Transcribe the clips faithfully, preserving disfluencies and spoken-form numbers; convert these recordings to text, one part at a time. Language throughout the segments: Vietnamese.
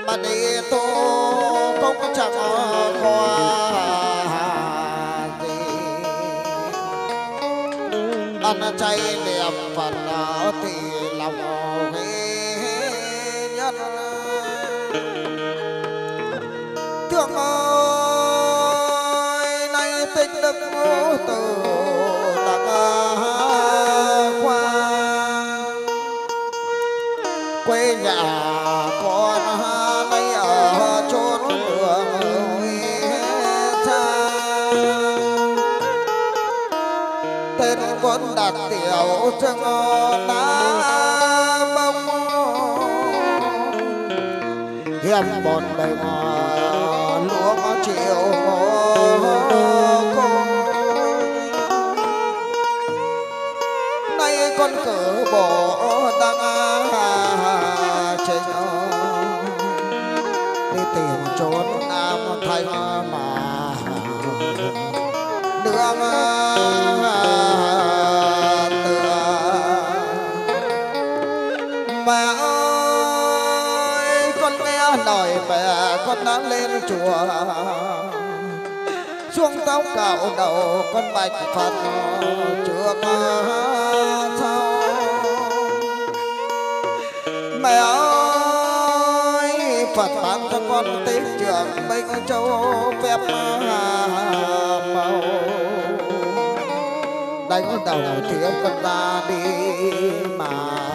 mà đi tu cũng chẳng qua gì ăn chay niệm Phật thì lòng nhân thương ơi nay tích đức từ đặng khoa quê nhà con nay ở chốn đường xa tên con đặt tiểu chân đá bông hiểm một bề lúa chiều nay con cử bộ đang trình đi tìm chốn nam thanh mà nương tựa mẹ ơi con nghe lời mẹ con đã lên chùa xuống tóc cạo đầu con bạch Phật trước sau mẹ ơi Phật ban cho con tích trưởng Minh Châu phép màu đánh đầu thiếu con ra đi mà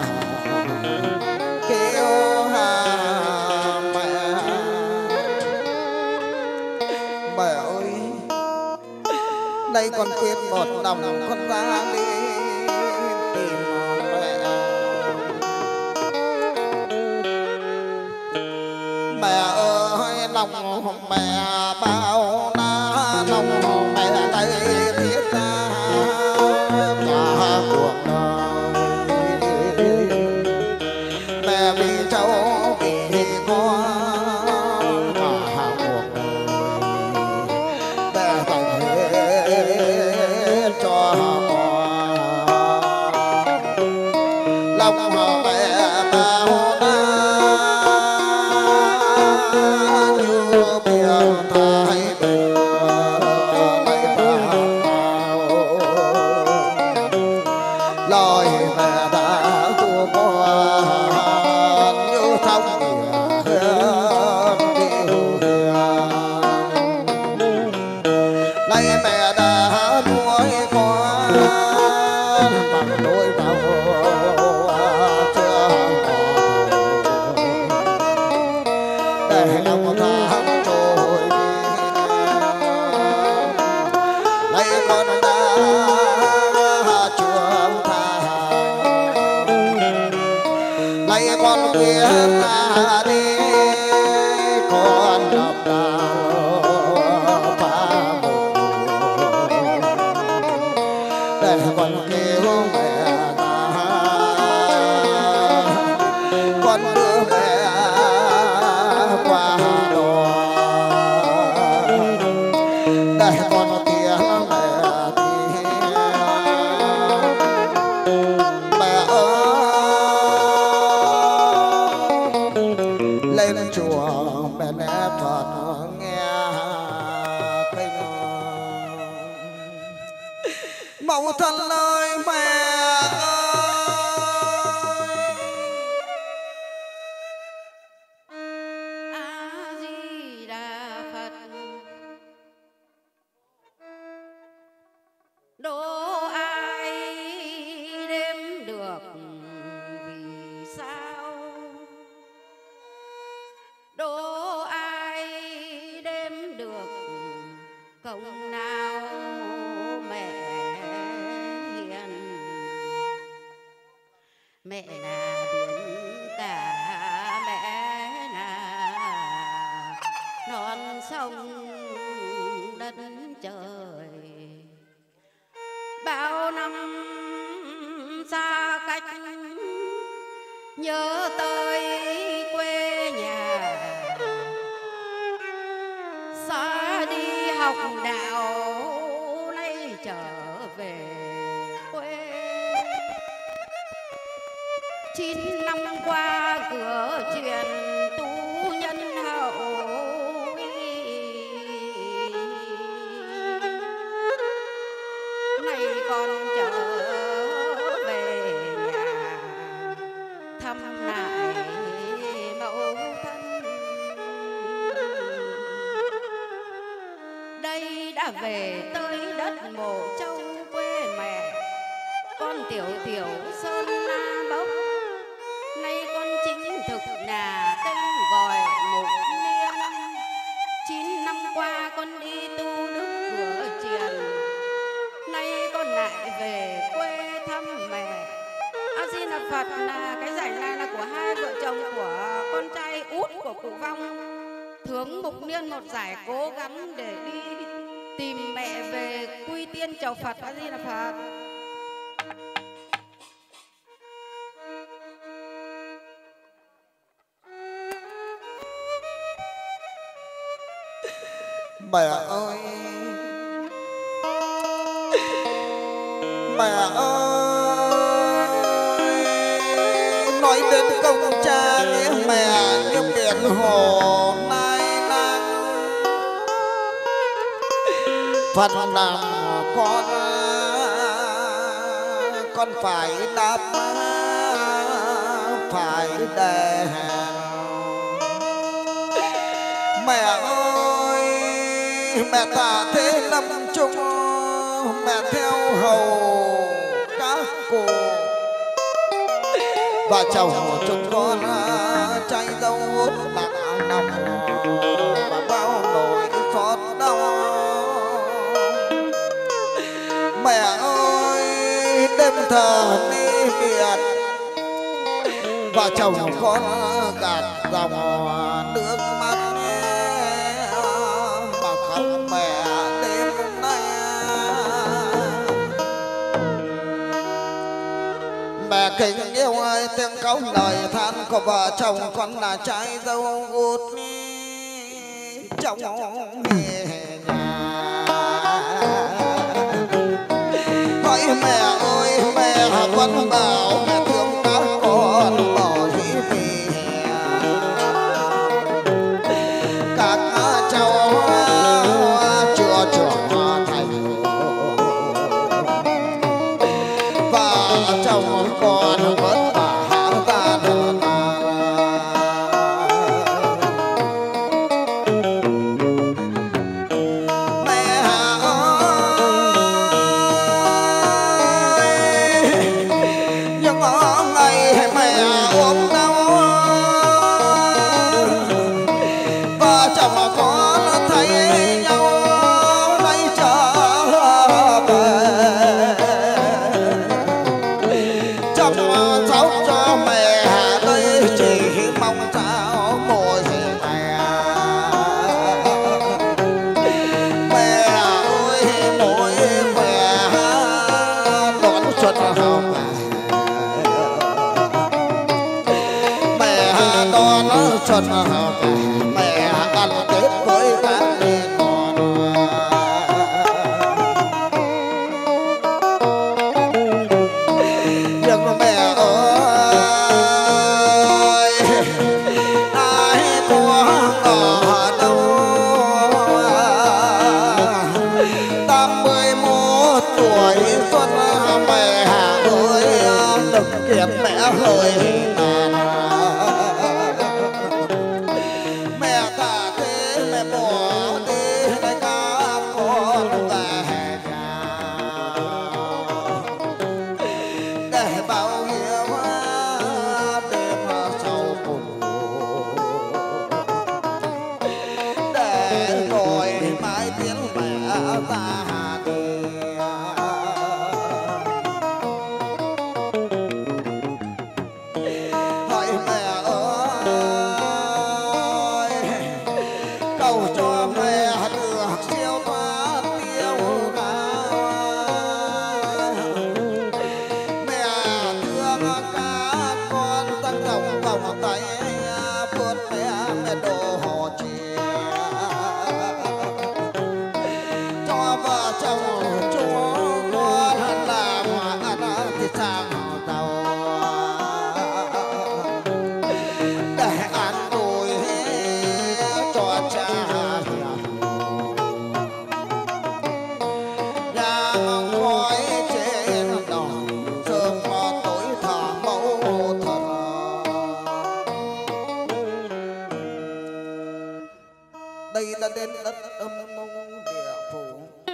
kêu hà mẹ mẹ ơi đây con quyết một lòng con ra đi tìm mẹ mẹ ơi lòng mẹ bao na lòng mẹ đây thiết ra cả cuộc đời mẹ vì cháu vì con cả cuộc đời mẹ dành hết cho con lòng mẹ bao na như biển thái bình mây vàng lời mẹ đã của con như sóng biển điêu nay mẹ đã nuôi con bằng đôi đầu chưa để lòng tháng trôi nay con đã trưởng thành nay con biết ta đi con đọc đạo phá một để con kêu mẹ ta con đưa mẹ qua đò để con tiếng mẹ tiếng mẹ ơi lên chùa mẹ nép Phật nghe kinh mẫu thân ơi mẹ A Di Đà Phật đố ai đếm được vì sao đố ai đếm được công nào mẹ hiền mẹ là biển cả mẹ là non sông đất trời bao năm xa cách nhớ tới quê nhà xa đi học đạo nay trở về quê chín năm qua cửa truyền tu nhân đã về tới đất Mộ Châu quê mẹ. Con tiểu tiểu sơn la bốc, nay con chính thực là tên gọi Mục Niên. Chín năm qua con đi tu đức cửa triền, nay con lại về quê thăm mẹ. A Di Đà Phật. Là cái rảnh này là của hai vợ chồng của con trai út của cụ Vong. Thướng Mục Niên một giải cố gắng để đi tìm mẹ về quy tiên chầu Phật. A Di Đà Phật. Mẹ ơi, mẹ ơi, nói đến công cha nhé mẹ như biển hồ nai nang. Phật làm con, con phải đáp phải đền. Mẹ ơi, mẹ tạ thế lâm chung, mẹ theo hầu các cụ và chồng của chúng con trai dâu đã nằm và bao nỗi xót đau. Mẹ ơi, đêm thờ ly biệt và chồng con gạt dòng nước mắt mà khóc mẹ đêm nay. Mẹ kính yêu ơi, tiếng câu lời than của vợ chồng con là trai dâu út trong nhà. Hỡi mẹ ơi, mẹ vẫn bảo mẹ thương các con bỏ dĩ vì các cháu chưa trưởng thành và chồng con vẫn vả ra đường. Mẹ ơi, những ngày mẹ ốm đau và chồng con thấy nhau nay trở về, chăm sóc cho mẹ đây chỉ mong sao mỗi mẹ. Mẹ ơi, mỗi mẹ đón xuân hồng, mẹ đón xuân hồng, mẹ ăn Tết với các con. Nhưng mẹ ơi, ai có ở đâu tám mươi mốt tuổi xuân. Mẹ ơi, đừng kiệt mẹ hơi nàn. Mẹ tạ thế mẹ bỏ đi để các con về nhà, để bao nhiêu đêm sau cùng, để rồi mãi tiếng mẹ ra đi. Hỡi mẹ ơi, cầu cho mẹ được siêu thoát tiêu ngao. Mẹ thương các con tăng dòng vòng tay vượt mẹ mẹ đồ hồ chia cho vợ chồng chúng con làm ăn thì sang giàu để an ủi cho cha hiền. Nhà ngói trên đồi sương tối thả mẫu thần. Đây là đến đất âm mông địa phủ,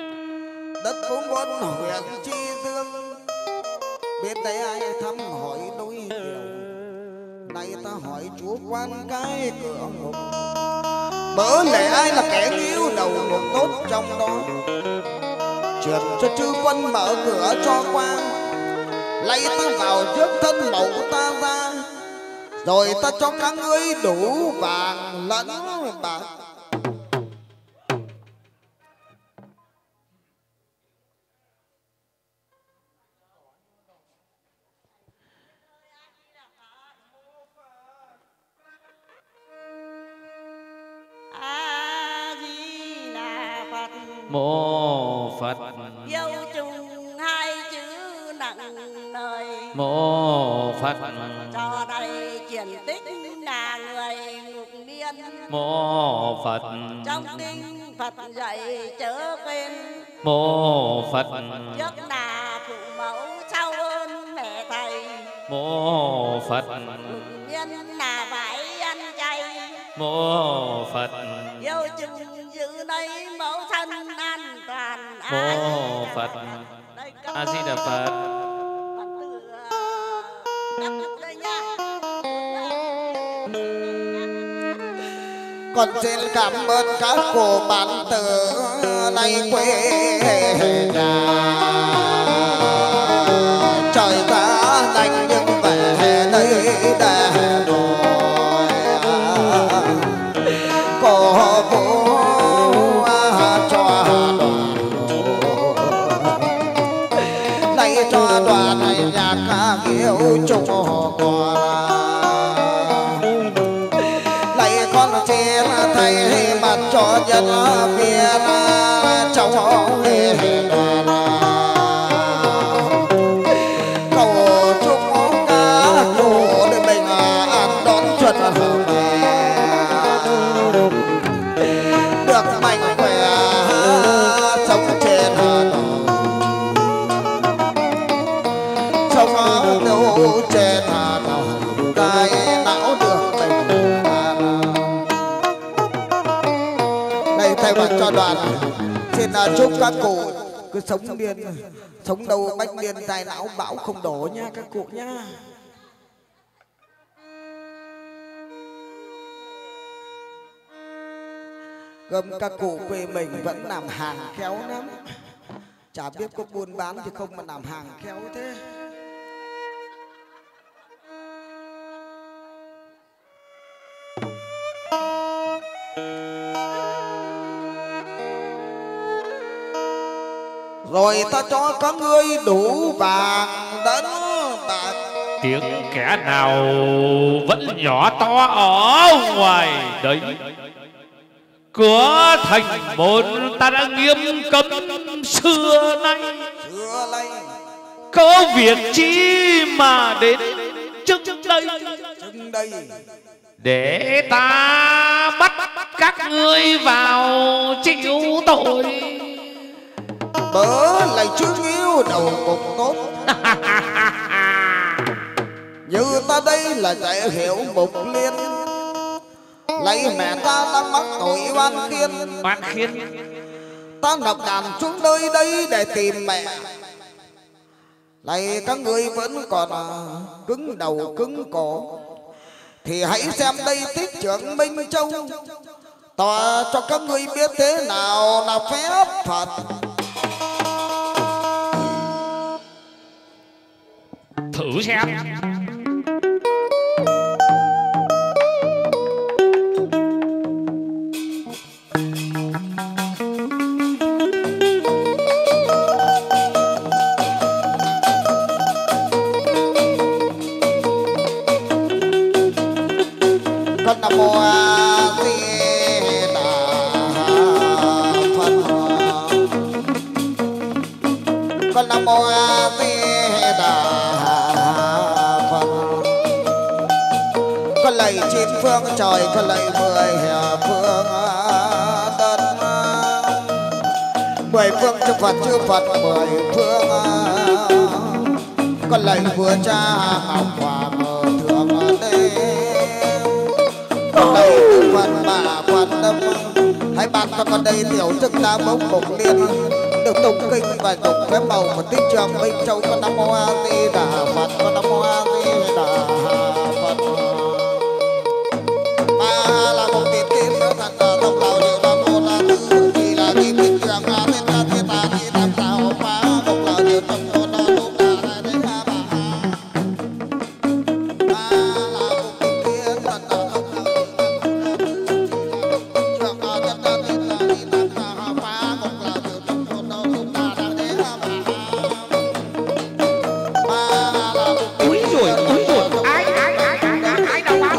đất bốn bốn huyện Chi Dương. Biết đây ai thăm hỏi đôi điều, nay ta hỏi chúa quan cái cửa ngục. Bớ lẽ ai là kẻ nghiêu đầu một tốt trong đó, truyền cho chư quân mở cửa cho qua. Lấy ta vào trước thân mẫu ta ra, rồi ta cho các ngươi đủ vàng lẫn bạc. Mô Phật. Dâu trùng hai chữ nặng lời. Mô Phật. Cho đây chuyển tích là người ngục miên. Mô Phật. Trong kinh Phật dạy chớ quên. Mô Phật. Trước là phụ mẫu sau ơn mẹ thầy. Mô Phật. Ngục miên là phải ăn chay. Mô Phật. Dâu trùng giữ lấy mẫu thân an toàn. Mô Phật. A Di Đà Phật. Con xin cảm ơn các cô bạn từ nay quê nhà. Trời ta đành nhưng về đây để rồi cô bố cho đoàn đây cho đoàn này nhạc ca yêu chung con. Này con xin thầy mặt cho nhân viên trong đoàn cầu chúc ca cụ để mình ăn đón xuân được mạnh khỏe sống trên sống đâu trên cái não được mình. Đây thay mặt cho đoàn xin chúc các cụ cứ sống điên sống đâu bách niên tai não bão không đổ nha các cụ nha. Gồm các cụ quê mình vẫn làm hàng khéo lắm, chả biết có buôn bán thì không mà làm hàng khéo thế. Rồi ta cho các ngươi đủ vàng đẫn bạc. Tiếng kẻ nào vẫn nhỏ to ở ngoài đấy, cửa thành môn ta đã nghiêm cấm xưa nay. Xưa nay có việc chi mà đến trước đây, chừng đây để ta bắt các ngươi vào chịu tội. bớ lại chứ nghiêu đầu cục tốt. Như ta đây là dạy hiểu mục liên, lấy mẹ ta đang mắc tội oan khiên. Oan khiên Ta nộp đàn xuống nơi đây để tìm mẹ. Này các ngươi vẫn còn cứng đầu cứng cổ, thì hãy xem đây tích trưởng Minh Châu, tỏ cho các ngươi biết thế nào là phép Phật. thử xem. Con Nam Mô A Di Đà Phật. Con Nam Mô A Di Đà Phật. Con lạy chín phương trời, con lạy mười phương đất, mười phương chư Phật chư Phật mười phương. Con lạy vua cha ngọc hoàng thượng đế, con đây từ Phật bà Phật tâm, hãy ban cho con đây tiểu thức ta bốc mục liên. được tụng kinh và tụng phép màu của tích trường Minh Châu. Con Nam Mô A Di Đà Phật, con Nam Mô A Di Đà Phật. Ba là một tiền tiến nữa thật thông đạo điều Nam Mô La Tư thì là đi tích trường A Di Đà Thế Tà Di Tam Tào Ba thông đạo điều Nam Mô La Tư là đến ba ba. Ba là một tiền tiến thật thông đạo điều Nam Mô La Tư thì là đi tích trường A Di Đà Thế Tà Di Tam Tào Ba thông đạo điều Nam Mô La Tư là đến ba ba. Ba là một Úi rồi, úi rồi, ai ai ai ai ai ai đâu mà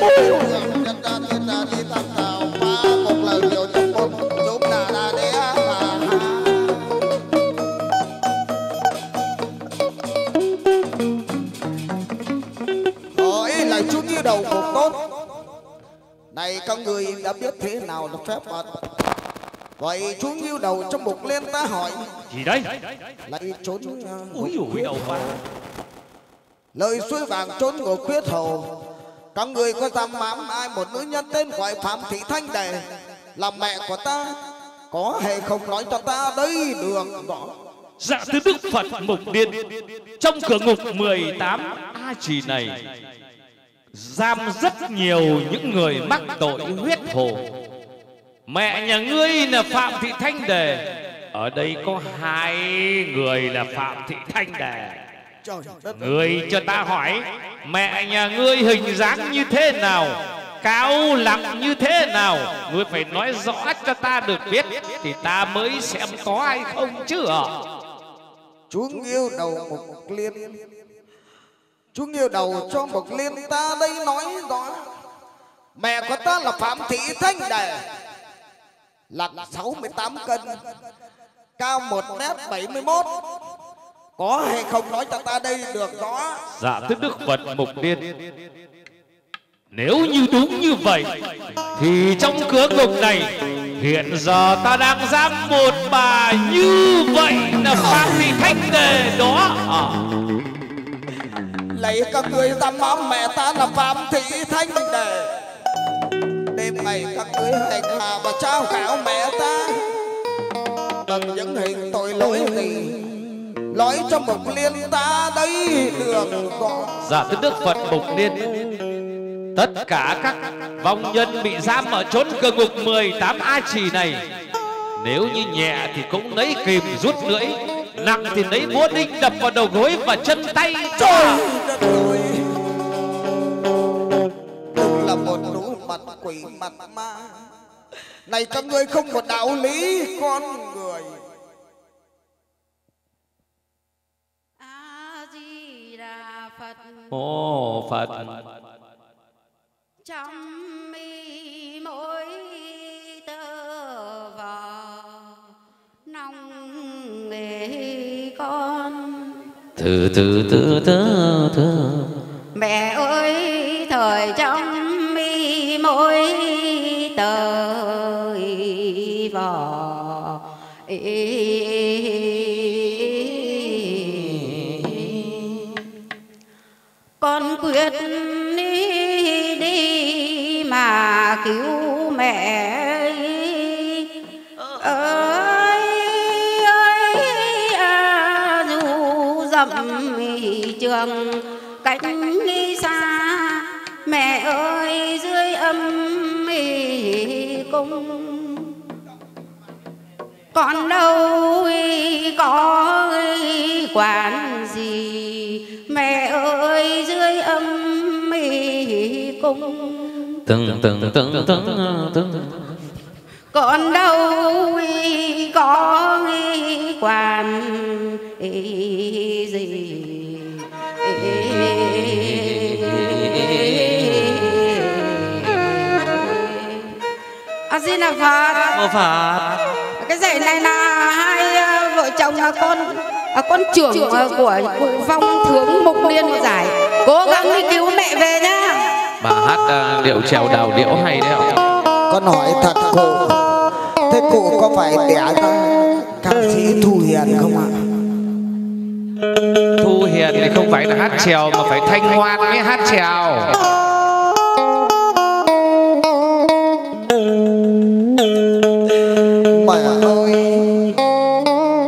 hỏi là chú như đầu phục tốt này, các người đã biết thế nào là phép mật. Vậy chú như đầu trong mục liên ta hỏi gì đấy? lại trốn Úi rồi, đầu ba. lời suối vàng trốn ngục quyết hầu. Các người có dám mắm ai một nữ nhân tên gọi Phạm Thị Thanh Đề là mẹ của ta, có hề không nói cho ta đấy được rõ. Dạ thưa Đức Phật Mục Điên, trong cửa ngục mười tám A Trì này giam rất nhiều những người mắc tội huyết hồ. Mẹ nhà ngươi là Phạm Thị Thanh Đề, ở đây có hai người là Phạm Thị Thanh Đề. Trời đất, Ngươi cho ta hỏi, mẹ nhà ngươi hình dáng như thế nào, cao lặng như thế nào, ngươi phải nói rõ cho ta được biết thì ta mới xem có hay không chứ ạ. chú nghiêu đầu Mục Liên, chú nghiêu đầu cho Mục Liên ta đây nói rõ. Mẹ của ta là Phạm Thị Thanh Đề, nặng sáu mươi tám cân, cao một mét bảy mươi mốt, có hay không nói cho ta đây được rõ. Dạ thưa Đức Phật Mục Điên, nếu như đúng như vậy thì trong cửa ngục này hiện giờ ta đang giam một bà như vậy là Phạm Thị Thanh Đề đó à. Lấy các người dám mắm mẹ ta là Phạm Thị Thanh Đề, đêm ngày các người hành hạ và trao khảo mẹ ta bằng những hình tội lỗi gì, nói cho Mục Liên ta đấy được rõ. Dạ thưa Đức Phật Mục Điên, tất cả các vong nhân bị giam ở chốn cửa ngục mười tám A Trì này, nếu như nhẹ thì cũng lấy kìm rút lưỡi, nặng thì lấy búa đinh đập vào đầu gối và chân tay. Trời đất ơi, đúng là một lũ mặt quỷ mặt ma này, các ngươi không một đạo lý con người. A Di Đà Phật. Ô Phật, Trong mi mỗi tơ vò nòng nghề con. từ từ từ từ từ Mẹ ơi thời trong mi mỗi tờ vò con quyết đi, đi mà cứu mẹ ơi ơi à, dù dặm trường cách xa, mẹ ơi dưới âm cung con đâu có quản gì, mẹ ơi dưới âm cung từng từng từng từng từng con đâu có quản gì. A Di Đà Phật. Mô Phật. Cái dãy này là hai vợ chồng là con à, con trưởng của cụ Phong Thướng Mục Liên của giải, cố gắng đi cứu mẹ về nhá. Bà hát uh, điệu trèo đào điệu hay đấy ạ. Con hỏi thật cụ, thế cụ có phải đẻ ra ca sĩ Thu Hiền không ạ? Thu Hiền thì không phải là hát trèo mà phải Thanh Hoan mới hát trèo. Mẹ ơi,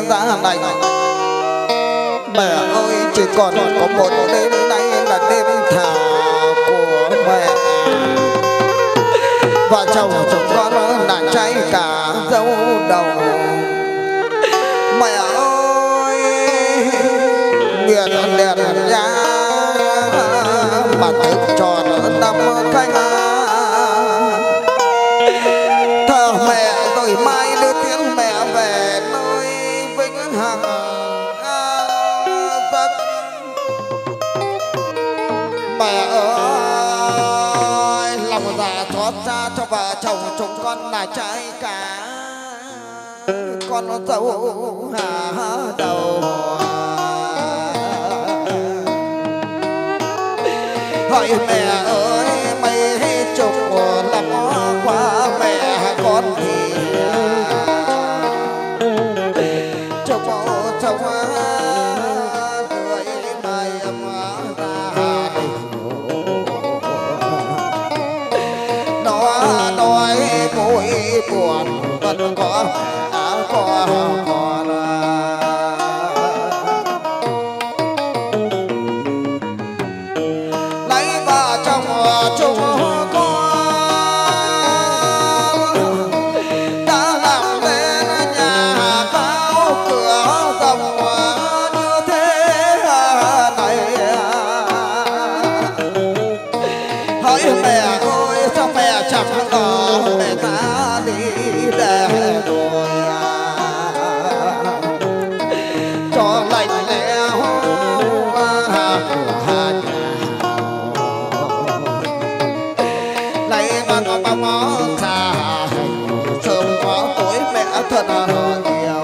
giá này. Mẹ ơi chỉ còn có một đêm nay là đêm thà của mẹ. Và chồng chồng con là trai cả dâu đầu. Mẹ ơi miền đèn nhà mà thức tròn năm canh. Thờ mẹ rồi mai đưa tiếng mẹ về nơi vĩnh hằng giấc. Mẹ ơi lòng già xót xa cho vợ chồng chúng con là trai cả. Con dâu hà đầu hỏi mẹ ơi mấy chục năm qua mẹ con thì chục chồng người mai ra nó nói vui buồn vẫn có có còn lấy vợ chồng chúng con đã làm nên nhà cao cửa rộng như thế này. Hỡi mẹ ơi sao mẹ chẳng có mẹ ta đi để rồi cho lạnh lẽo của hà nhà lấy bằng bao mó xa sớm có tối mẹ thật nhiều.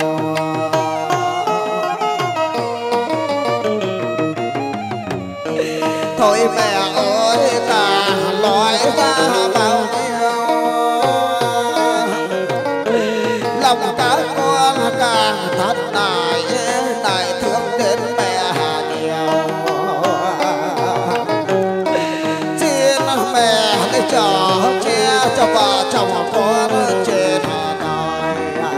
Thôi mẹ ơi cả nói ra bao nhiêu lòng các con càng thật nài nài thương đến mẹ nhiều. Xin mẹ để cho che cho vợ chồng con trên đời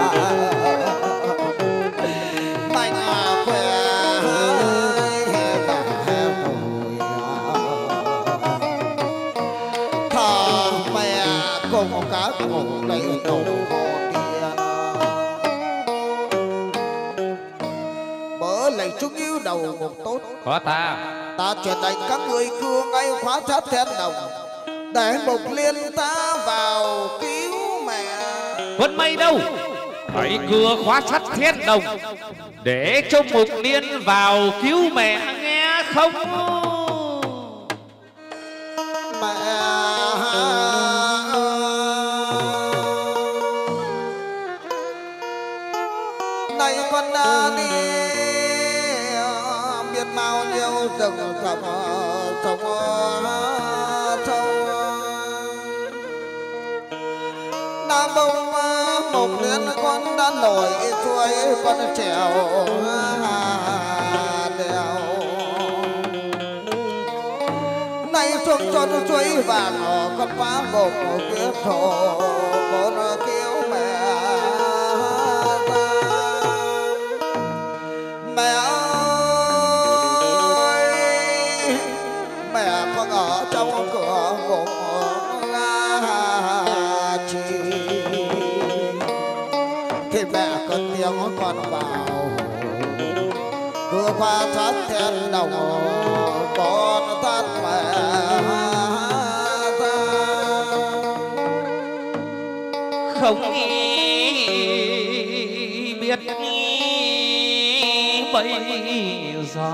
mạnh khỏe và vui. Thờ mẹ cùng các cụ lấy đủ lạy chúc yêu đầu một tốt. Có ta Ta truyền lệnh các người cưa ngay khóa sát thiên đồng để Mục Liên ta vào cứu mẹ. Vân Mây đâu hãy cưa khóa sắt thiên đồng để cho Mục Liên vào cứu mẹ nghe không. Mẹ này con đi biết bao nhiêu rừng rậm sông sông Nam Bông Mục Liên con đã nổi xuôi con trèo đèo nay xuống cho nó chuối vàng con phá một kiếp thổ con kêu mẹ ta. Mẹ ơi mẹ con ở trong cửa ngục chi thì mẹ cất tiếng con vào cửa qua sát thiên đồng con thắt mẹ ta. Không biết bây giờ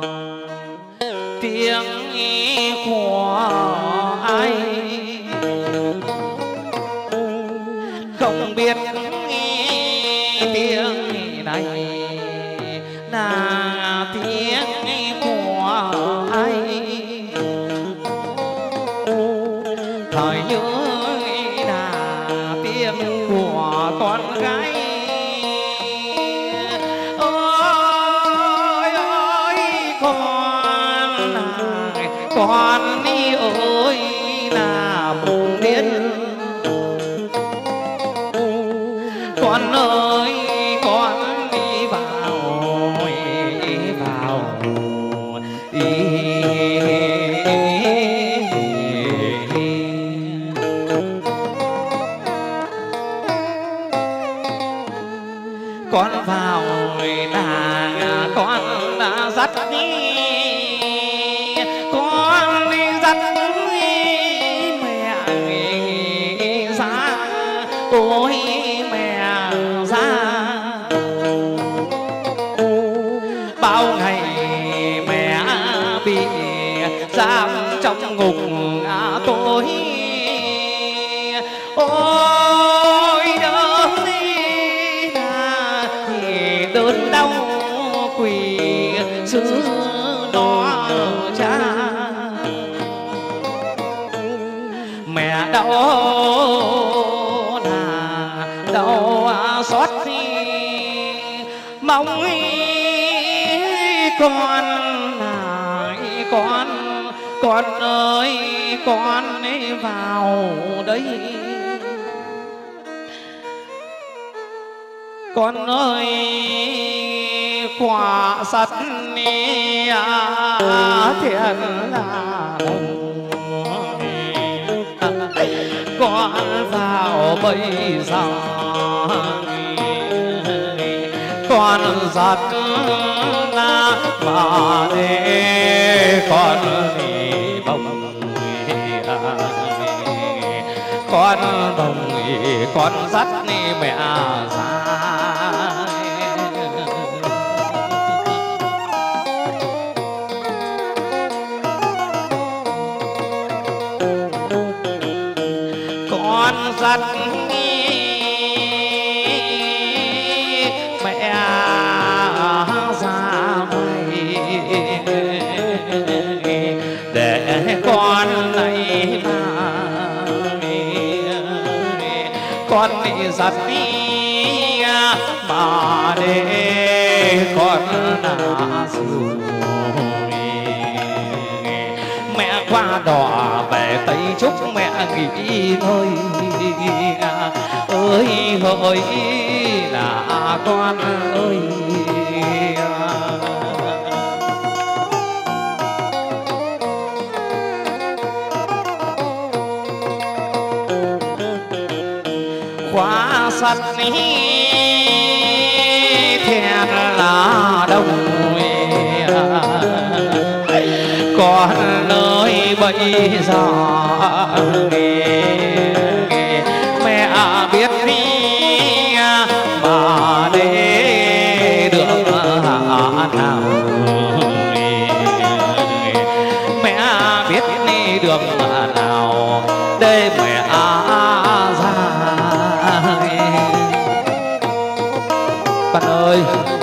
tiếng của ai, không biết tiếng này là tiếng của ai. Thời nhớ là tiếng của con gái. Ôi ơi con này, con đi ơi là Mục Liên. Con ơi con đi vào đã dắt đi con đi dắt mẹ ra ôi mẹ ra bao ngày mẹ bị giam trong ngục tối ôi đớn thì đớn đau quỳ xứ nó cha mẹ đau là đau xót mong con lại con con ơi con ấy vào đây con ơi quả sắt thiện là con vào bây giờ con giật là mà để con đi bồng con bồng con dắt mẹ ra con dắt mẹ ra mày để con này mà con đi dắt đi mà để con là dù mẹ qua đò về Tây Trúc mẹ nghỉ thôi ơi ơi là con ơi khóa sắt thèn là đông con ơi bây giờ mẹ biết đi mà để được nào mẹ biết đi được nào để mẹ ra con ơi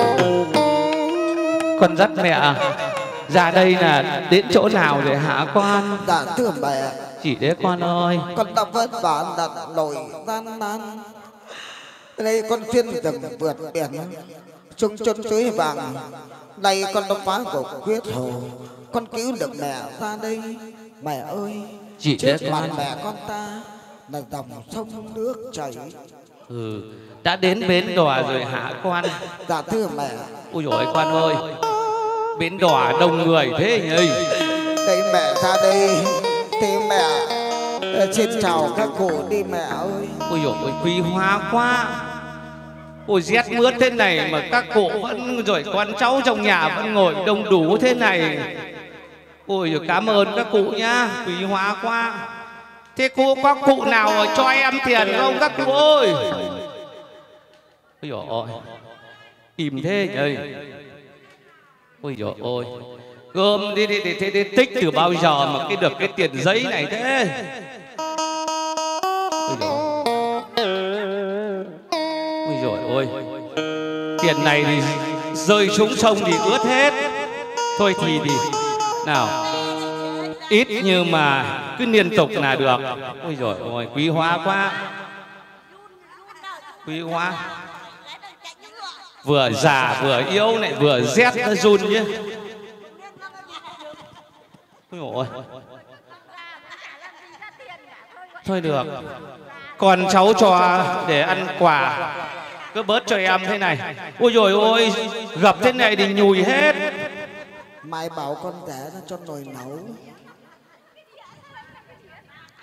con dắt mẹ ra đây là đến chỗ nào để hạ con? Dạ thưa mẹ, chỉ để con ơi, con đã vất vả đặt nổi gian nan. Đây con xuyên rừng vượt biển, chung chân suối vàng. Đây con đã phá gục huyết hồ, con cứu được mẹ ra đây. Mẹ ơi, chỉ trước để mặt con mẹ con ta là dòng sông nước chảy. Ừ, đã đến bến đò rồi hạ con. Dạ thưa mẹ. Ôi dồi con ơi, bến đò đông người thế nhỉ? Đây mẹ ra đây thì mẹ xin chào các cụ đi mẹ ơi. Ôi dồi ôi quý hóa quá. Ôi rét mướt thế này mà các cụ vẫn rồi con cháu trong nhà vẫn ngồi đông đủ thế này. Ôi dồi cảm ơn các cụ nhá, quý hóa quá. Thế cô có cụ nào cho em tiền không các cụ ơi? Ôi dồi ôi, im thế nhỉ? Ôi dồi ôi, gom đi đi đi, đi, đi tích từ bao giờ mà cái được cái tiền giấy này thế? Ôi dồi ôi, dồi ôi. Tiền này thì rơi xuống sông thì ướt hết. Thôi thì thì nào, ít nhưng mà cứ liên tục là được. Ôi dồi ôi, quý hóa quá. Quý hóa. Vừa già vừa yếu này, vừa rét nó run chứ. Ôi ôi. Thôi được, con cháu cho để ăn quà, cứ bớt cho em thế này. Ôi dồi ôi, gặp thế này thì nhùi hết. Mai bảo con rể nó cho nồi nấu.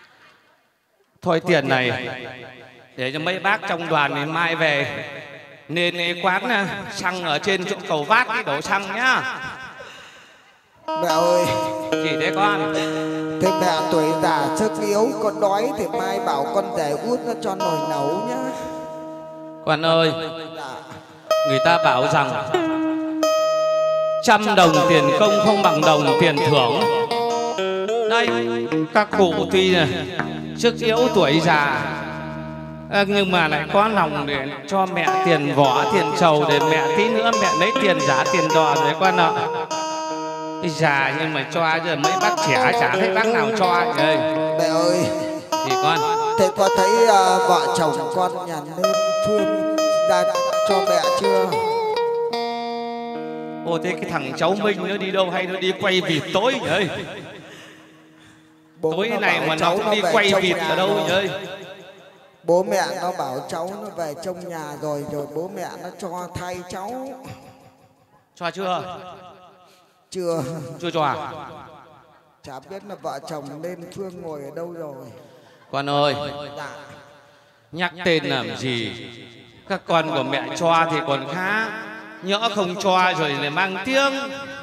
Thôi tiền này để cho mấy bác trong đoàn thì mai về Nên cái quán à, xăng ở trên chỗ cầu vát cái đổ xăng nhá. Mẹ ơi. Gì thế con? Thế mẹ tuổi già sức yếu, con đói thì mai bảo con để út nó cho nồi nấu nhá. Con ơi, Dạ. người ta bảo rằng trăm đồng tiền công không bằng đồng tiền thưởng. Đây, các cụ tuy là sức yếu tuổi già, nhưng mà lại có lòng để cho mẹ tiền vỏ, tiền trầu, để mẹ tí nữa mẹ lấy tiền giả tiền đò rồi con ạ. Già nhưng mà cho giờ mấy bác trẻ chả thấy bác nào cho ơi. Mẹ ơi. Thì con. Thế con thấy uh, vợ chồng con nhà nên Phương ra cho mẹ chưa? Ồ thế cái thằng cháu Minh nó đi đâu hay nó đi quay vịt tối nhỉ? Tối này mà nó cũng đi quay vịt ở đâu nhỉ? Bố mẹ nó bảo cháu nó về trong nhà rồi, rồi bố mẹ nó cho thay cháu. Cho chưa? Chưa. Chưa cho à? Chả biết là vợ chồng nên Phương ngồi ở đâu rồi. Con ơi, Dạ. nhắc tên làm gì? Các con của mẹ cho thì còn khá, nhỡ không cho rồi lại mang tiếng.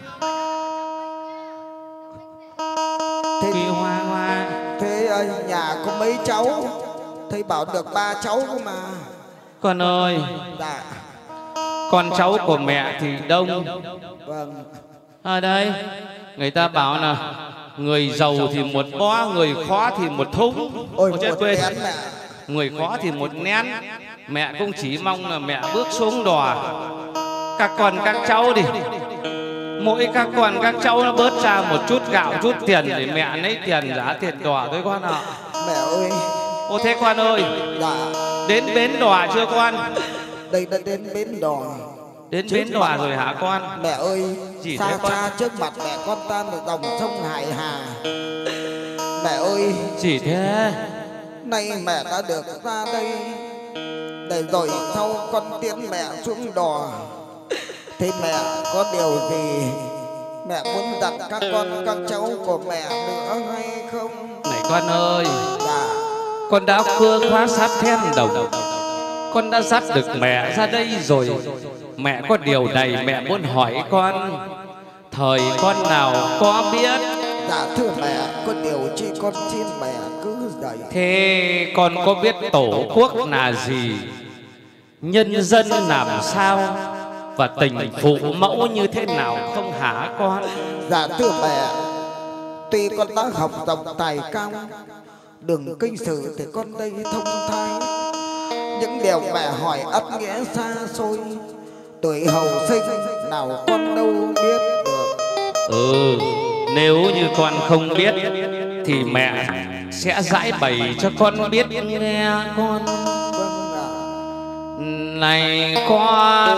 Thế, Kỳ hoa hoa. thế uh, nhà có mấy cháu? Thầy bảo được ba cháu cơ mà. Con ơi, Dạ. con cháu của mẹ thì đông. Vâng. Ở đây, người ta bảo là người giàu thì một bó, người khó thì một thúng. Ôi, Ôi chết một quên. nén mẹ. Người khó thì một nén. Mẹ cũng chỉ mong là mẹ bước xuống đò. Các con các cháu đi, mỗi các con các cháu nó bớt ra một chút gạo chút tiền để mẹ lấy tiền giá tiền đò thôi con ạ. Mẹ ơi. Ô thế con ơi, Dạ. đến bến đò chưa con? Đây đã đến bến đò. Đến bến đò rồi hả con? Mẹ ơi, Gì xa thế con? xa trước mặt mẹ con ta là dòng sông Hải Hà. Mẹ ơi, Gì thế? nay mẹ đã được ra đây, để rồi sau con tiến mẹ xuống đò. Thế mẹ có điều gì mẹ muốn dặn các con các cháu của mẹ nữa hay không? Này con ơi, Dạ. con đã cưa khóa sát then đồng, con đã dắt được mẹ ra đây rồi. Mẹ có điều này mẹ muốn hỏi con, thời con nào có biết. Dạ thưa mẹ, có điều chi con xin mẹ cứ dạy. Thế con có biết tổ quốc là gì, nhân dân làm sao, và tình phụ mẫu như thế nào không hả con? Dạ thưa mẹ, tuy con đã học dòng tài cao, đường kinh sử thì con đây thông thái, những điều mẹ hỏi ắt nghĩa xa xôi, tuổi hậu sinh nào con đâu biết được. Ừ, nếu như con không biết thì mẹ sẽ giải bày cho con biết nghe con. Vâng ạ. Này con,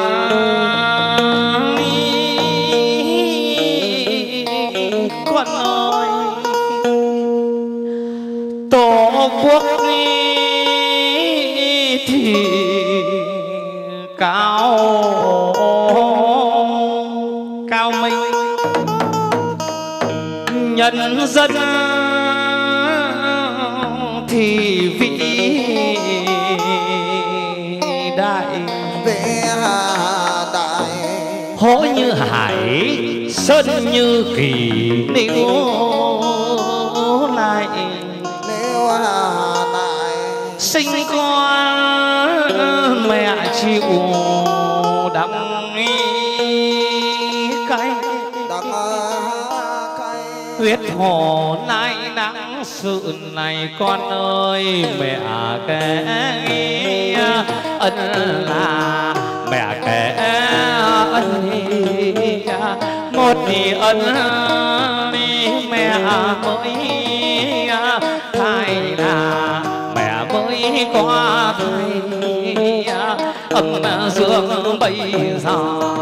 con ơi, tổ quốc thì cao cao minh, nhân dân thì vĩ đại, Vĩ đại, hổ như hải, sơn như kỳ, nếu lại nếu lại sinh con mẹ chịu đắng cay, đắng cay, huyết hồ nay nắng sự này con ơi. Mẹ kể ân là mẹ kể ân, một thì ân mẹ mới thai là mẹ mới có thai, âm dương bây giờ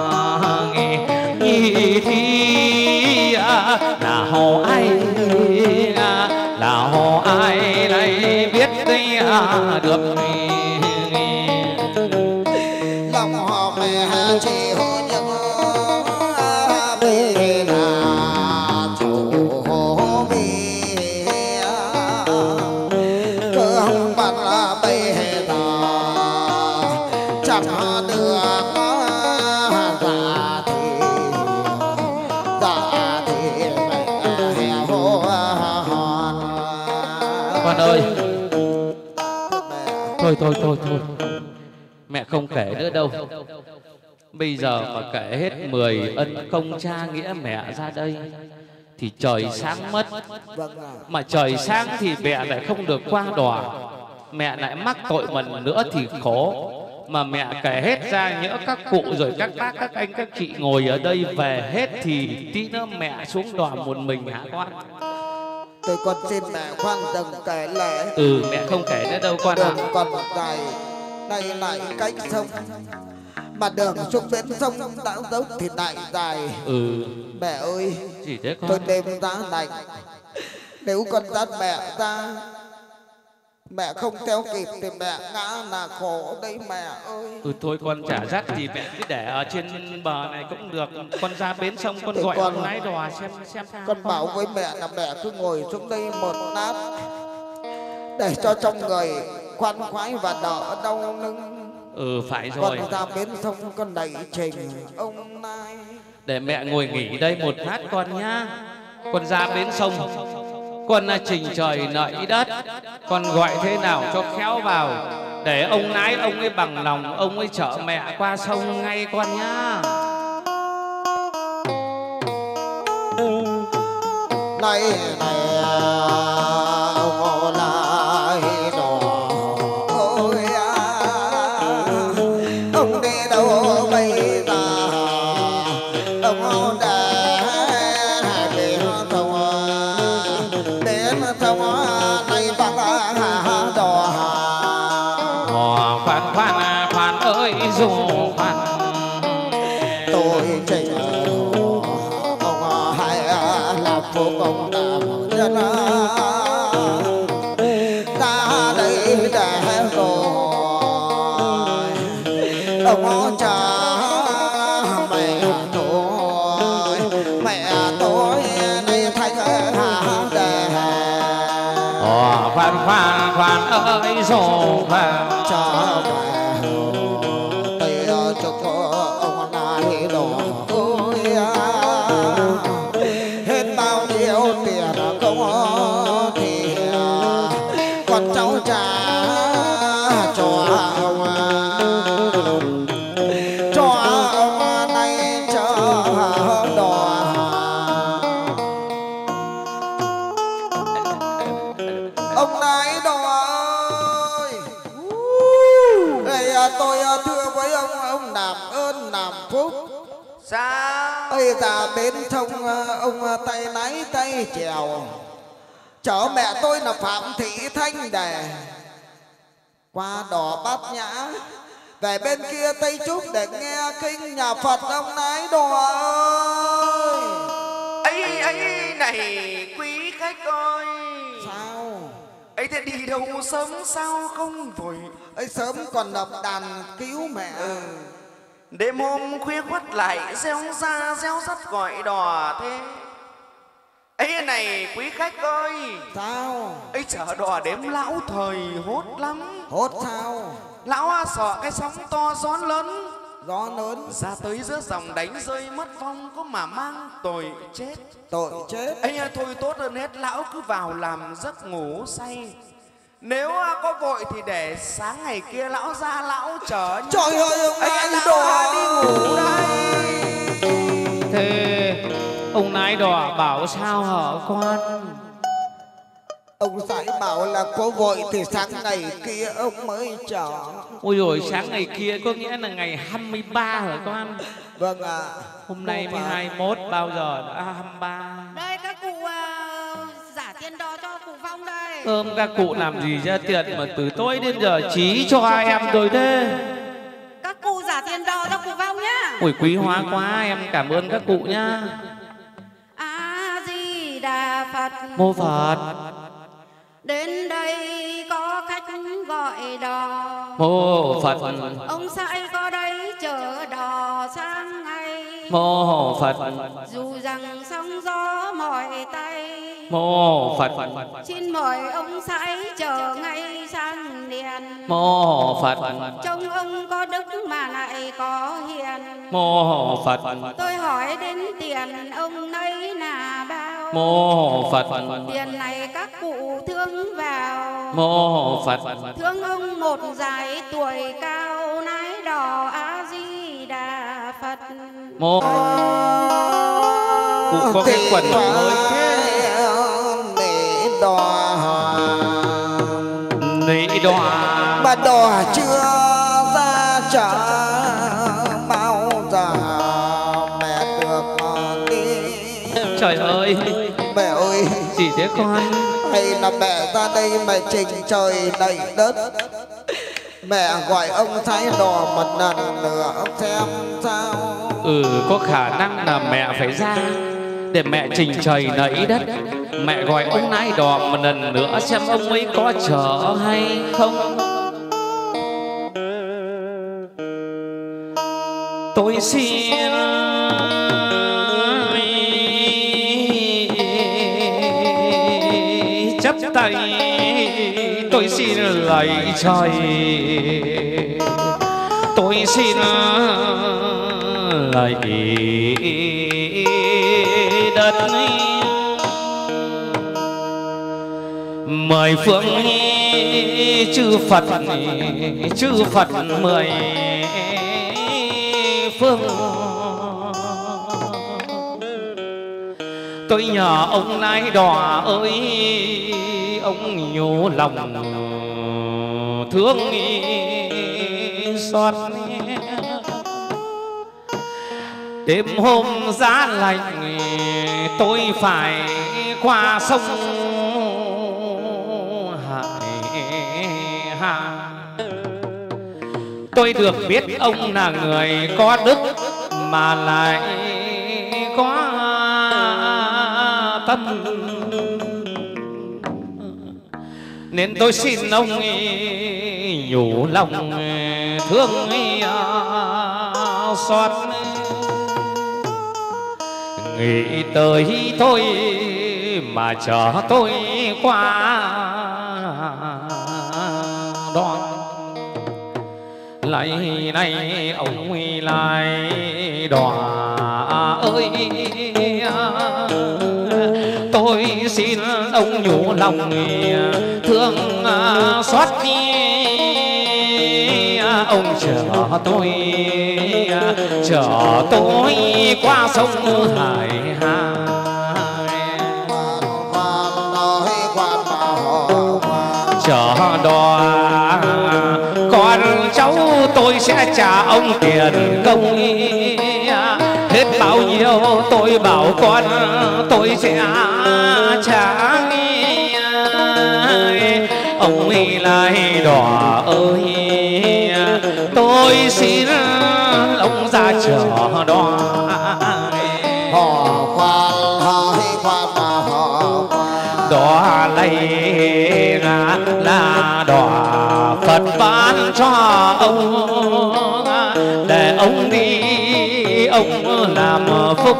nhị thi là hồ ai, là hồ ai đây biết được. lòng họ mẹ chỉ hồ nhớ vì là chủ hồ vì cơ không bắt là bây giờ chẳng đưa ơi. Thôi thôi thôi thôi, mẹ không kể nữa đâu. Bây giờ mà kể hết mười ân công cha nghĩa mẹ ra đây thì trời sáng mất. Mà trời sáng thì mẹ lại không được qua đòa, mẹ lại mắc tội mần nữa thì khổ. Mà mẹ kể hết ra nhỡ các cụ rồi các bác các anh các chị ngồi ở đây về hết thì tí nữa mẹ xuống đòa một mình hả con? Tôi còn xin mẹ khoan đừng kể lệ. Ừ, mẹ không kể nữa đâu con ạ. Đường còn dài, đây lại cách sông, mà đường xuống bến sông đã dốc thì lại dài. Ừ. Mẹ ơi, Gì thế con? tôi đêm giá lạnh, nếu con dắt mẹ ra, mẹ không theo kịp thì mẹ ngã là khổ đấy mẹ ơi. Ừ thôi con chả dắt thì mẹ cứ để ở trên bờ này cũng được. Con ra bến sông con Thì gọi con- ông lái đò xem xem sao. Con bảo với mẹ là mẹ cứ ngồi xuống đây một lát để cho trong người khoan khoái và đỡ đau lưng. Ừ phải rồi. Con ra bến sông con đẩy trình ông nai. Để mẹ ngồi nghỉ đây một lát con nhá. Con ra bến sông, con trình trời nợi đất, con gọi thế nào cho khéo vào, để ông lái ông ấy bằng lòng, ông ấy chở mẹ qua sông ngay con nhá. Này này ông lại đò ôi à, ông đi đâu bây giờ, ông đã về sông đến sông này băng đò. Hò khoan khoan khoan ơi dù khoan, Tôi trình ông hay là phụ ông làm dân ta đây để rồi ông cha mẹ tôi mẹ tôi đây thay hàng đề. hò khoan khoan khoan ơi dù khoan, Cha mẹ tay cho ông lại đồ ôi à, hết bao nhiêu tiền không thì con cháu trả cho ông, cho ông này chờ đò. Ông này đò ơi, đây tôi thưa với ông, ông làm ơn làm phúc. Sao? Ơi ra bến sông ông tay lái tay chèo chở mẹ tôi là Phạm Thị Thanh Đề qua đò Bát Nhã về bên kia Tây Trúc để nghe kinh nhà Phật ông lái đò ơi. ấy ấy này quý khách ơi, Sao ấy thế đi đâu sớm sao không vội? ấy sớm còn đập đàn cứu mẹ. Ừ. Đêm hôm khuya khoắt lại reo ra reo rắt gọi đò thế. Ấy này quý khách ơi, Sao ấy chở đò đếm lão thời hốt lắm. hốt sao Lão sợ cái sóng to gió lớn, gió lớn ra tới giữa dòng đánh rơi mất vong có mà mang tội chết. tội chết. Ấy thôi tốt hơn hết lão cứ vào làm giấc ngủ say. Nếu có vội thì để sáng ngày kia lão ra lão chở. Trời ơi ông ấy lái lão đò đi ngủ đây. thế ông lái đò bảo sao hả con? Ông Giải bảo là có vội thì sáng ngày kia ông mới chở. Ôi rồi sáng ngày kia có nghĩa là ngày hai mươi ba hả con? Vâng ạ. Hôm nay mới hai mươi mốt, bao giờ đã hai mươi ba? Đây các cụ uh, giả tiền đò cho cụ Phong đây. Ơm các cụ làm gì ra tiền mà từ tối đến giờ chí cho hai em rồi thế? Các cụ giả tiền đò cho cụ Phong nhá. Ôi quý hóa quá, em cảm ơn các cụ nhá. A Di Đà Phật. Mô Phật. Đến đây có khách gọi đò. Mô Phật. Ông sai có đấy chở đò sang ngày. Mô Phật. Dù rằng sóng gió mỏi tay. Mô Phật. Xin mời ông sai chở ngay sang điện. Mô Phật. Trông ông có đức mà lại có hiền. Mô Phật. Tôi hỏi đến tiền ông ấy là bao. Mô Phật. Tiền này các cụ thương vào. Mô Phật. Thương ông một dài tuổi cao nái đỏ A Di Đà Phật. Mô. Cụ có cái quần mới thế. Nỉ đò Nỉ đò bà đò chưa ra chợ bao giờ mẹ được đi. Trời ơi. Mẹ ơi. Gì thế con? Hay là mẹ ra đây mẹ trình trời đầy đất. Mẹ gọi ông thái đò một lần nữa xem sao. Ừ, có khả năng là mẹ phải ra để mẹ trình trời nẫy đất. Mẹ gọi ông nái đò một lần nữa xem ông ấy có trở hay không. Tôi xin chấp tay, tôi xin lạy trời, tôi xin lạy đất. Mời phương chư Phật, chư Phật mười phương, tôi nhờ ông nái đò ơi, ông nhủ lòng thương xót. Đêm hôm giá lạnh tôi phải qua sông Hải Hà. Tôi được biết ông là người có đức mà lại có tâm, nên tôi xin ông nhủ lòng thương xót. Nghĩ tới tôi mà chở tôi qua đó. Lại này ông lại đò ơi, tôi xin ông nhủ lòng thương xót đi. Ông chở tôi, chở tôi qua sông Hải Hà. Chở đò con cháu tôi sẽ trả ông tiền công. Hết bao nhiêu tôi bảo con tôi sẽ trả. Ông lại đò ơi, tôi xin ông ra chở đò. Họ khoan hỏi khoan mà họ khoan. Đò này là, là đò Phật ban cho ông, để ông đi ông làm phúc.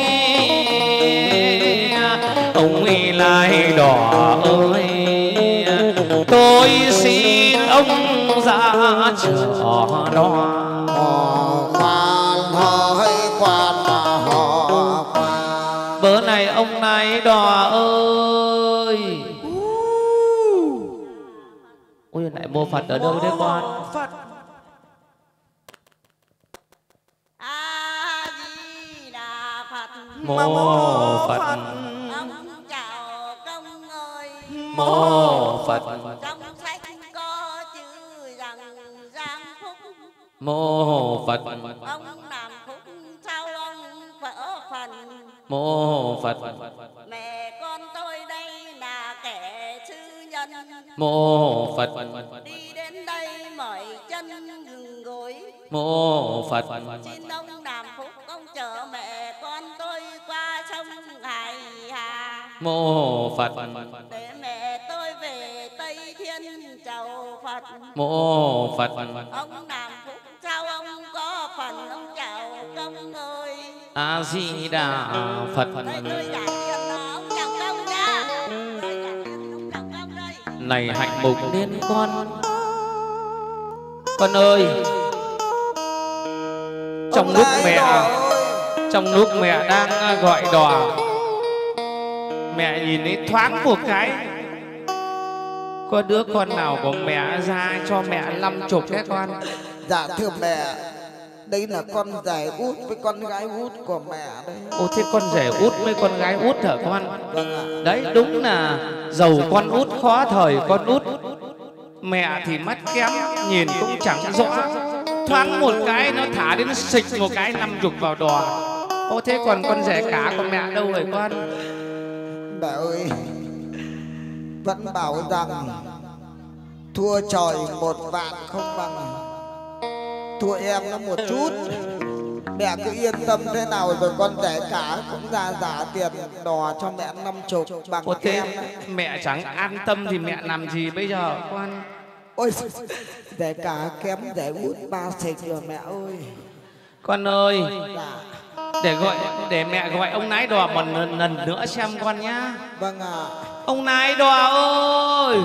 Ông lại đò ơi, tôi xin ông ra chở đò. Họ khoan hỏi khoan mà họ khoan. Bữa này ông này đò ơi. Ôi lại mô Phật ở đâu đấy con? Phật. A Di Đà Phật. Mô Phật. Ông chào công ơi. Mô Phật. Trong sách có chữ rằng giang phúc. Mô Phật. Ông làm phúc sao ông vỡ phần. Mô Phật. Mẹ con tôi đây là kẻ sư nhân. Mô Phật. Đi đến đây mỏi chân ngừng gối. Mô Phật. Xin ông làm phúc ông chở mẹ con tôi qua sông Hải Hà. Mô Phật. Để mẹ tôi về Tây Thiên chầu Phật. Mô Phật. Ông làm phúc sao ông có phần ông chào công ơi. A Di Đà Phật. Đây tôi trả tiền đó ông chào công nha. Tôi trả tiền ông chào công đây. Này hạnh mục nên con. Con ơi, trong lúc mẹ trong lúc mẹ đang gọi đò, Mẹ nhìn ấy thoáng một cái, có đứa con nào của mẹ ra cho mẹ năm chục cái con. Dạ thưa mẹ, đây là con rể út với con gái út của mẹ đấy. Ô thế con rể út với con gái út hả con? Vâng ạ. Đấy đúng là giàu con út khó thời con út. Mẹ thì mắt kém, nhìn cũng chẳng rõ, thoáng một cái nó thả đến xịch một cái năm chục vào đò. Ô thế còn con rể cả của mẹ đâu rồi con? Mẹ ơi, vẫn bảo rằng thua trời một vạn không bằng thua em nó một chút. Mẹ cứ yên tâm thế nào rồi con rể cả cũng ra giả tiền đò cho mẹ năm chục bằng Ô thế em đấy. mẹ chẳng an tâm thì mẹ làm gì bây giờ con? Ôi rể cả kém rể út ba xịch rồi mẹ ơi. Con ơi, Dạ. để gọi để mẹ gọi ông nái đò một lần, lần nữa xem con nhá. Vâng ạ. Ông nái đò ơi,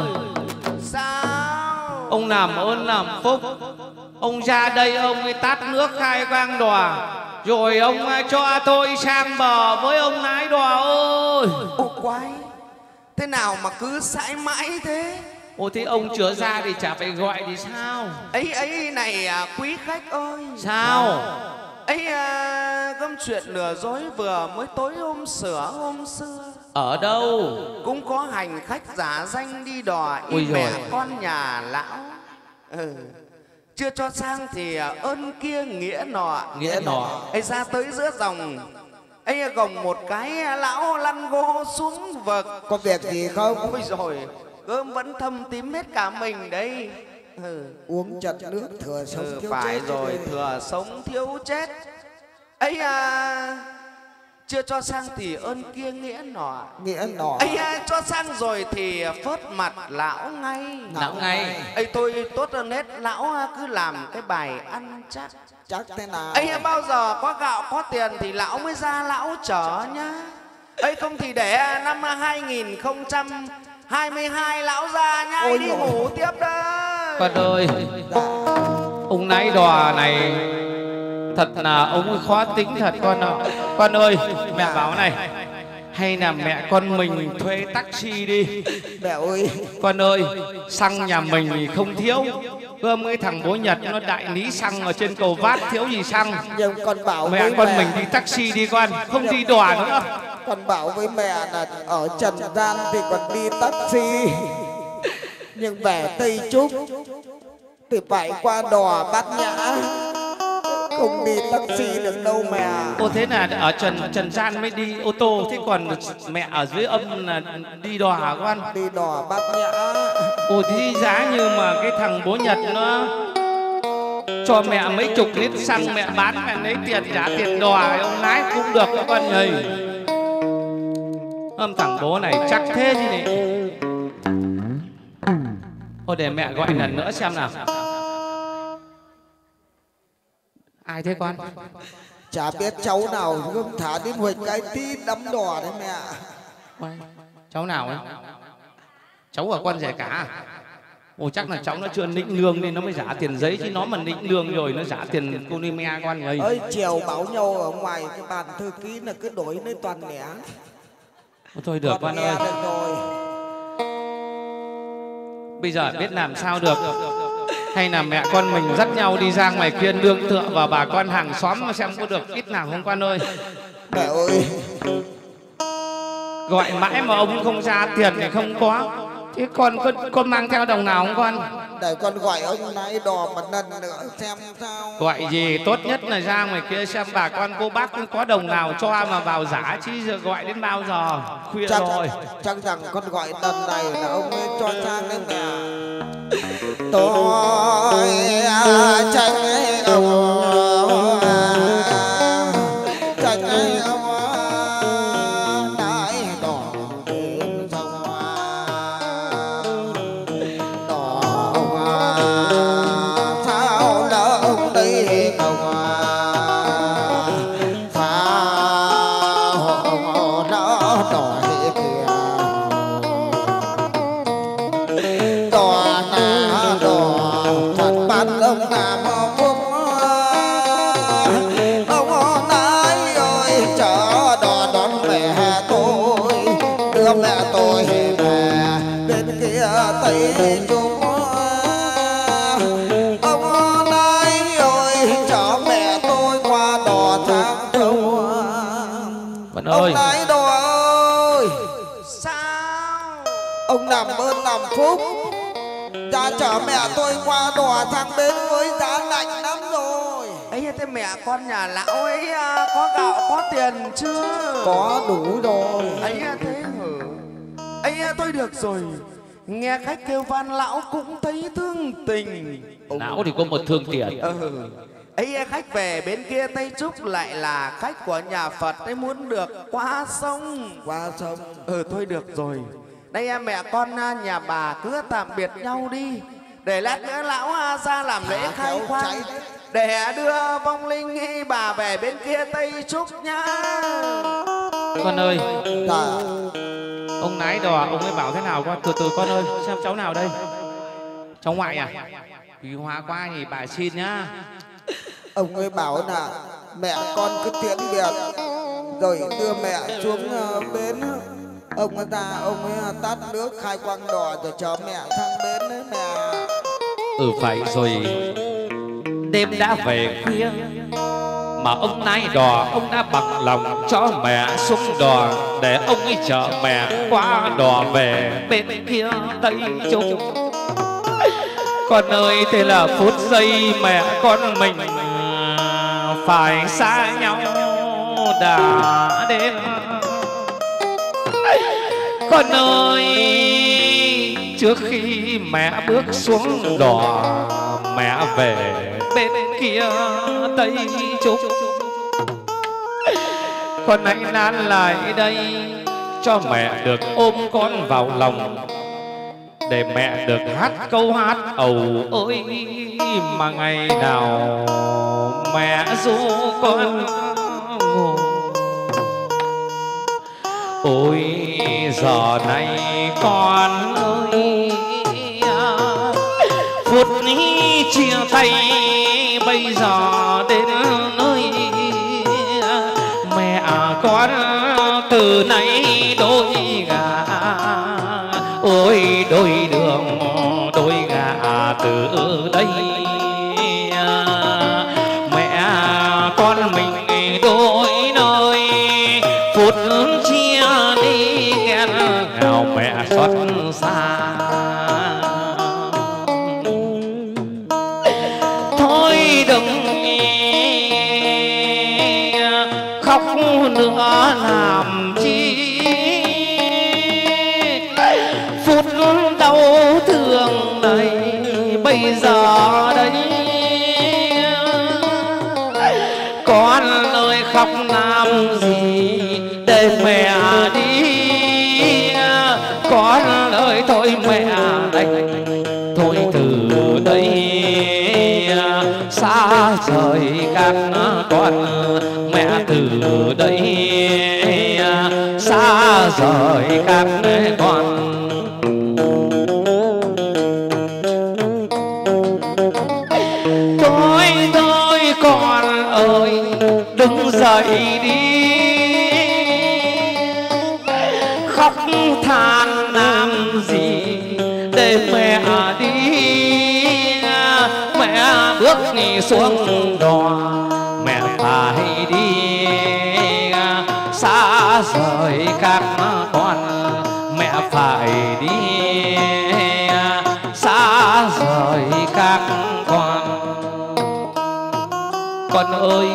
Sao? ông làm ơn làm phúc, ông ra đây ông ấy tát nước khai quang đò, rồi ông cho tôi sang bờ với ông nái đò ơi. Ô quái, thế nào mà cứ sãi mãi thế? Ô thế ông chưa ra thì chả phải gọi thì sao? Ấy ấy này à, quý khách ơi. Sao? Ấy à, gâm chuyện lừa dối vừa mới tối hôm sửa hôm xưa. Ở đâu? Cũng có hành khách giả danh đi đò y Ôi mẹ giời. con nhà lão. Ừ. Chưa cho sang thì ơn kia nghĩa nọ. Nghĩa nọ. Ấy ra tới giữa dòng, ấy gồng một cái lão lăn gô xuống vực. Có việc gì không? Ôi rồi, gươm vẫn thâm tím hết cả mình đây. Ừ. Uống chật nước thừa sống Ừ, thiếu phải chết rồi, đi. thừa sống thiếu chết. Ấy à, chưa cho sang thì ơn kia nghĩa nọ. Nghĩa nọ. Ấy à, cho sang rồi thì phớt mặt lão ngay. Lão ngay. Ấy tôi tốt hơn hết, lão cứ làm cái bài ăn chắc. Chắc thế nào? Ấy bao giờ có gạo có tiền thì lão mới ra lão chở nhá. Ấy không thì để năm hai nghìn không trăm hai mươi hai lão ra nhá. Ôi Đi dồi. ngủ tiếp đây. Con ơi, Dạ. ông nái đò này thật là ông ấy khó tính thật con ạ. Con ơi, mẹ bảo này, hay là mẹ con mình thuê taxi đi. Mẹ ơi, Con ơi, xăng nhà mình thì không thiếu. Gơm cái thằng bố Nhật nó đại lý xăng ở trên cầu Vát, thiếu gì xăng. nhưng con bảo Mẹ với con mẹ, mình đi taxi đi con, không đi đò nữa. con bảo với mẹ là ở trần gian thì còn đi taxi, nhưng về Tây Trúc thì phải qua đò Bát Nhã, không đi taxi được đâu mẹ. Ô thế là ở trần trần gian mới đi ô tô, thế còn mẹ ở dưới âm là đi đò hả con? Đi đò Bát Nhã. Ồ thì giá như mà cái thằng bố Nhật nó cho mẹ mấy chục lít xăng mẹ bán mẹ lấy tiền trả tiền đò ông lái cũng được các con ơi. Âm thằng bố này chắc thế chứ này. Ô để mẹ gọi lần nữa xem nào. Ai thế con? Chả biết cháu nào không thả đến huỳnh cái tí đấm đò đấy mẹ. Cháu nào ấy? Cháu ở con rể cả à? Ồ chắc là cháu nó chưa lĩnh lương nên nó mới giả tiền giấy, chứ nó mà lĩnh lương rồi nó giả tiền cô đi me con người. Ơi chiều bảo nhau ở ngoài cái bàn thư ký là cứ đổi lấy toàn mẹ. Ồ, thôi được con ơi. Được rồi. Bây giờ biết làm sao được. Hay là mẹ con mình dắt nhau đi ra ngoài kia nương tựa vào bà con hàng xóm mà xem có được ít nào không con ơi. Mẹ ơi, Gọi mãi mà ông không ra tiền thì không có. Thế con, con con mang theo đồng nào không con? để con gọi ông nãy đò một lần nữa xem sao. Gọi gì tốt nhất là ra ngoài kia xem bà con cô bác có đồng nào cho mà vào giả, chứ giờ gọi đến bao giờ khuya chắc, rồi. chắc rằng con gọi lần này là ông ấy cho sang đấy mẹ. Tôi tranh ông tranh ông nãy đò đến sông đò sao lỡ ông đây không sao nó đòi kìa đò na đò thật bắt ông nam ông ông nãy ơi chở đò đón mẹ tôi đưa chúng ông này ơi chở mẹ tôi qua đò tháng châu. Vẫn Ông ơi, này đò ơi, Sao? ông làm ơn làm phúc cha chở mẹ tôi qua đò thang bến với giá lạnh lắm rồi. Ấy thế mẹ con nhà lão ấy à, có gạo có tiền chưa? Có đủ rồi. Ấy thế hử? Ấy tôi được rồi. Nghe khách kêu van lão cũng thấy thương tình. lão thì có một thương tiền. Ừ. Ấy khách về bên kia Tây Trúc lại là khách của nhà Phật ấy, muốn được qua sông. Qua sông. Ừ thôi được rồi. Đây em mẹ con nhà bà cứ tạm biệt nhau đi. Để lát nữa lão ra làm lễ khai quang, để đưa vong linh bà về bên kia Tây Trúc nhá. Con ơi, Dạ. ông nái đò ông ấy bảo thế nào con? Từ từ con ơi, xem cháu nào đây? Cháu ngoại à? Quý hóa qua thì bà xin nhá. Ông ấy bảo là mẹ con cứ tiễn biệt rồi đưa mẹ xuống uh, bến. Ông ấy ta ông ấy tát nước khai quang đò rồi chở mẹ thang bến đấy mẹ. Ừ phải rồi. Đêm đã về khuya mà ông nái đò ông đã bằng lòng cho mẹ xuống đò để ông ấy chở mẹ qua đò về bên kia Tây Trúc. Con ơi, thế là phút giây mẹ con mình phải xa nhau đã đến. Con ơi, trước khi mẹ bước xuống đò mẹ về bên kia Tây Trúc, con hãy nán lại đây cho mẹ được ôm con vào lòng, để mẹ được hát câu hát ầu ơi mà ngày nào mẹ ru con ngủ. Ôi giờ này con ơi, phút chia tay bây giờ đến nơi mẹ con từ nay đôi ngả. Ôi đôi đường đôi ngả từ đây mẹ con mình đôi nơi phút chia đi nghẹn ngào mẹ xót xa. Thôi đừng khóc nữa làm chi, phút đau thương này bây giờ đây con ơi khóc làm gì để mẹ đi. Con ơi thôi mẹ đành thôi từ đây xa rời các con, mẹ từ đây xa rời các con. Thôi thôi con ơi đứng dậy đi, khóc than làm gì để mẹ đi. Mẹ bước đi xuống đò mẹ phải đi xa rời các con, mẹ phải đi xa rời các con. Con ơi,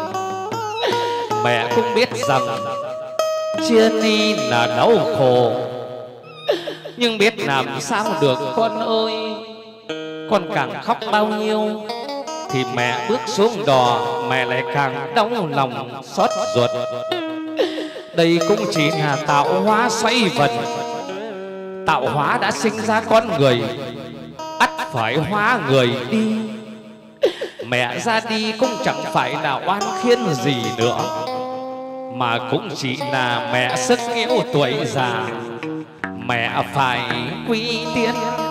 mẹ cũng biết rằng chia ly là đau khổ, nhưng biết làm sao được con ơi. Con càng khóc bao nhiêu thì mẹ bước xuống đò mẹ lại càng đau lòng xót ruột. Đây cũng chỉ là tạo hóa xoay vần. Tạo hóa đã sinh ra con người, ắt phải hóa người đi. Mẹ ra đi cũng chẳng phải là oan khiên gì nữa, mà cũng chỉ là mẹ sức yếu tuổi già, mẹ phải quy tiên.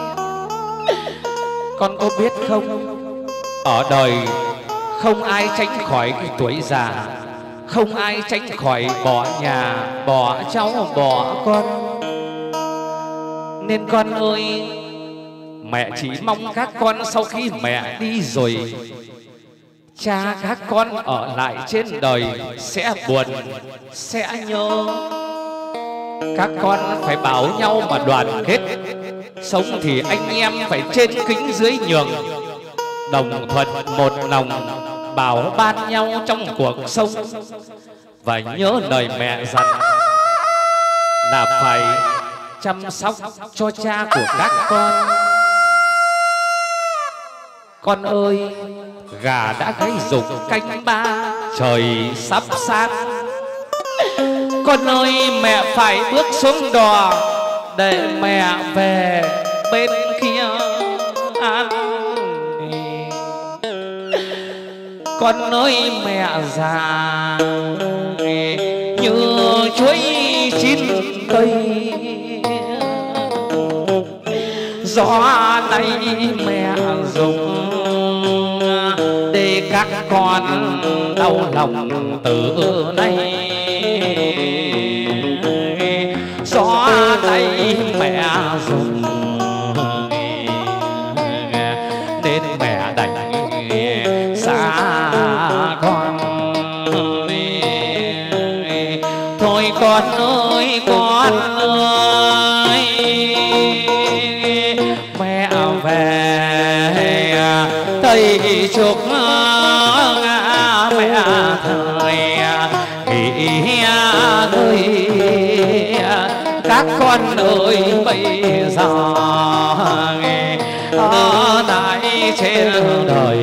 Con có biết không, ở đời không ai tránh khỏi cái tuổi già, không ai tránh khỏi bỏ nhà, bỏ cháu, bỏ con. Nên con ơi, Mẹ chỉ mong các con sau khi mẹ đi rồi, cha các con ở lại trên đời sẽ buồn, sẽ nhớ. Các con phải bảo nhau mà đoàn kết, sống thì anh em phải trên kính dưới nhường, đồng thuận một lòng bảo ban nhau trong cuộc sống. Và nhớ lời mẹ dặn là phải chăm sóc cho cha của các con. Con ơi, gà đã gáy rục canh ba, trời sắp sáng. Con ơi, mẹ phải bước xuống đò để mẹ về bên kia an. Con ơi, mẹ già như chuối chín cây, gió nay mẹ dùng để các con đau lòng từ nay. Gió nay mẹ dùng nên mẹ đành xa con. Thôi con ơi, con ơi, mẹ về thầy chúc mẹ thời nghỉ ngơi. Các con ơi, bây giờ ở tại trên đời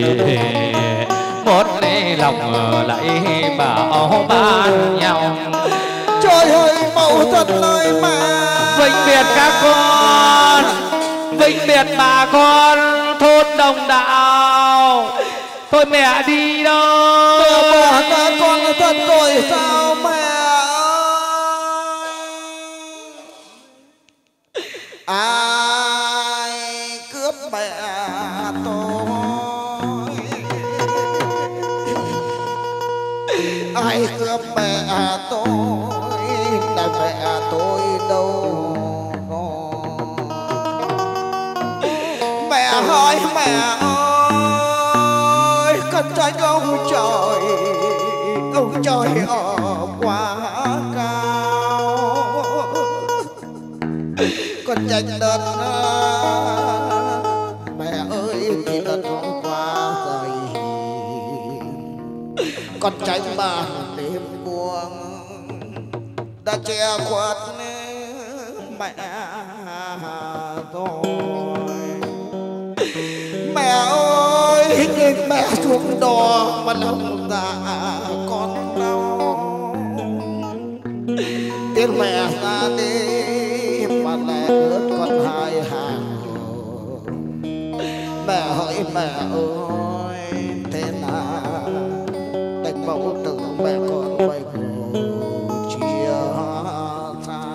một lòng lại bảo ban nhau. Trời ơi, mẫu thật lời mẹ. Vĩnh biệt các con, vĩnh biệt bà con thôn Đồng Đạo. Thôi mẹ đi đâu? Mẹ bỏ các con thật rồi sao mẹ ơi? Ai cướp mẹ tôi? Ai cướp mẹ tôi? Là mẹ tôi đâu rồi? Mẹ hỏi mẹ ơi, con trai ông trời, ông trời ở quá cao. Con tranh đất mẹ ơi, thì đất hôm qua dày. Con tránh bàn đêm buông đã che khuất mẹ tôi. Mẹ ơi, nhìn mẹ xuống đò mà lòng dạ con đau. Tiếng mẹ ra đi mà lẽ ướt con hai hàng. Mẹ hỏi mẹ ơi, thế nào đành mẫu tử mẹ con bây giờ chia xa.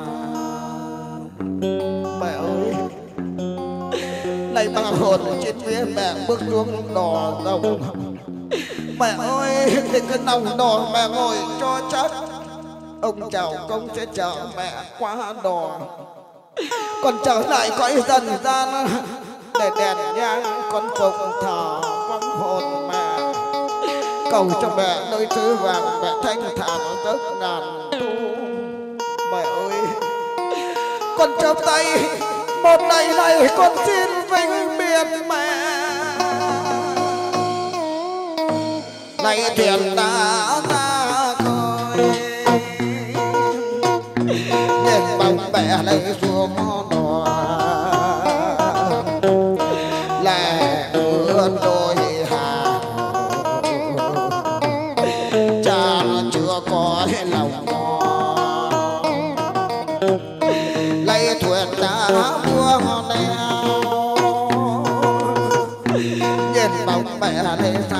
Mẹ ơi, này bà hồn trên phía mẹ bước xuống đò rồng. Mẹ ơi, thì cái nòng đò mẹ ngồi cho chắc. Ông chào công sẽ chở mẹ qua đò, còn trở lại cõi dần gian để đèn nhang con phụng thờ vong hồn mẹ. Cầu cho mẹ nơi thứ vàng mẹ thanh thản giấc ngàn thu. Mẹ ơi, con chắp tay một ngày này con xin vinh biệt mẹ. Này thuyền đã ra khơi, nhìn bóng mẹ lấy xuống đò, lẻ ướt đôi hàng. Cha chưa có lòng lấy thuyền đã buông neo, nhìn bóng mẹ lấy